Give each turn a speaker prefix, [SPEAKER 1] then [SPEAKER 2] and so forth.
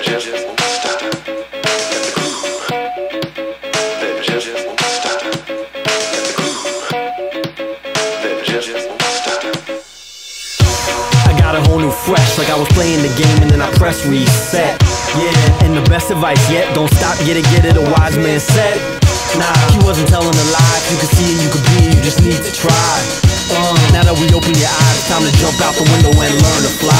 [SPEAKER 1] Fresh, like I was playing the game and then I press reset. Yeah, and the best advice yet, don't stop, get it, a wise man said. Nah, he wasn't telling a lie. You could see it, you could be it, you just need to try. Now that we open your eyes, it's time to jump out the window and learn to fly.